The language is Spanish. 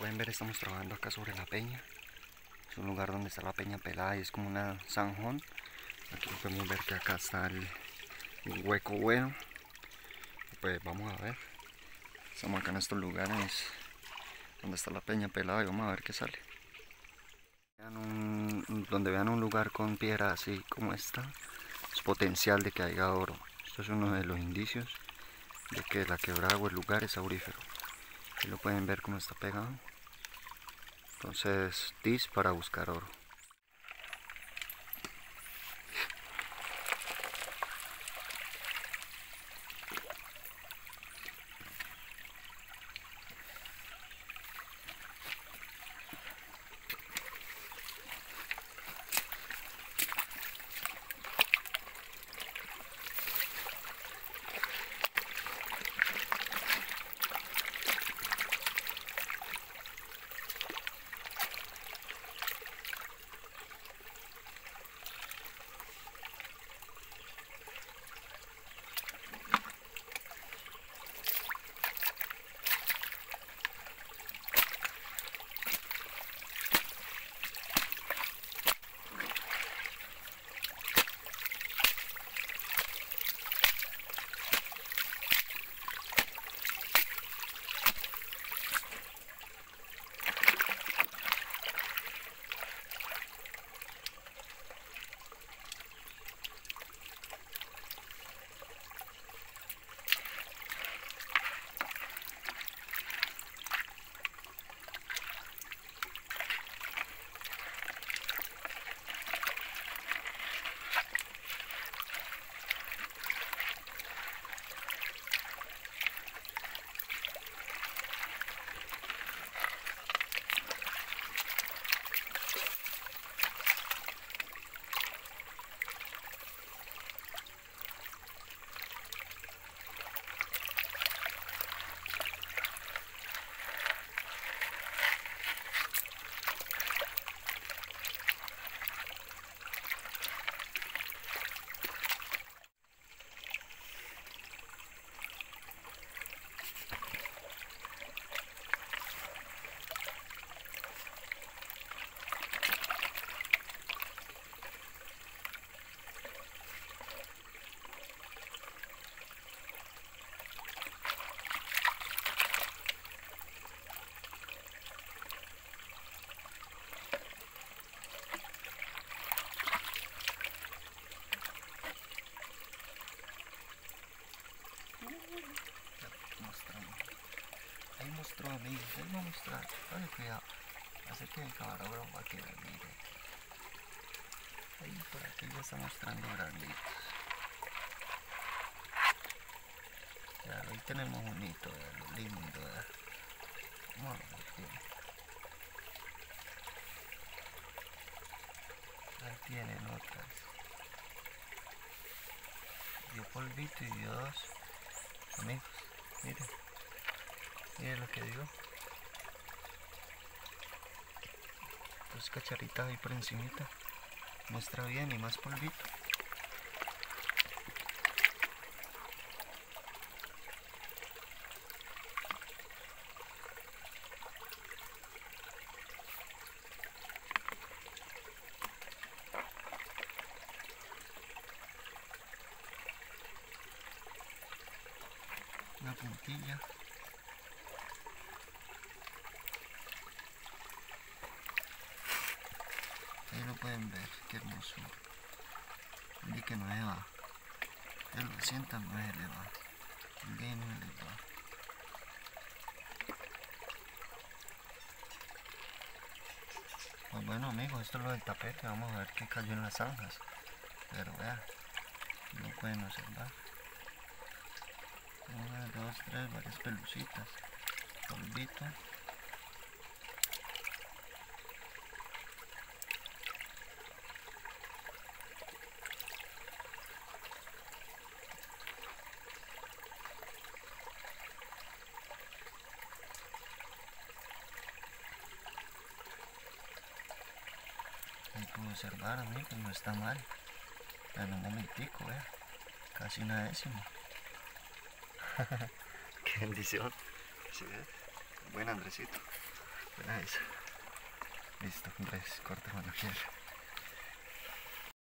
pueden ver, estamos trabajando acá sobre la peña. Es un lugar donde está la peña pelada y es como una zanjón. Aquí podemos ver que acá está el hueco bueno. Pues vamos a ver. Estamos acá en estos lugares donde está la peña pelada y vamos a ver qué sale. Donde vean un lugar con piedra así como esta, es potencial de que haya oro. Esto es uno de los indicios de que la quebrada o el lugar es aurífero. Aquí lo pueden ver cómo está pegado. Entonces, tips para buscar oro. Ahí mostró, amigos, él va a mostrar. Ay, cuidado, hace que el camarógrafo va a quedar, mire. Ahí por aquí ya está mostrando granitos. Ya, ahí tenemos un hito, lo lindo. Vamos a ver aquí. Ahí tienen otras. Dio polvito y dio dos. Amigos, miren. Miren lo que dio. Dos cacharitas ahí por encimita. Muestra bien y más polvito. Una puntilla. Ahí lo pueden ver, qué hermosura. Y que no es elevado. Ya lo sientan, no es elevado. Bien elevado. Pues bueno amigos, esto es lo del tapete. Vamos a ver qué cayó en las zanjas. Pero vean, lo pueden observar. 1, 2, 3, varias pelucitas. Polvito. Ahí puedo observar, amigos, no está mal. En un momentico, vea. Casi una décima. Qué bendición. ¿Sí ves? Buen Andresito. Mira esa. Listo, Andrés, corta cuando quieras.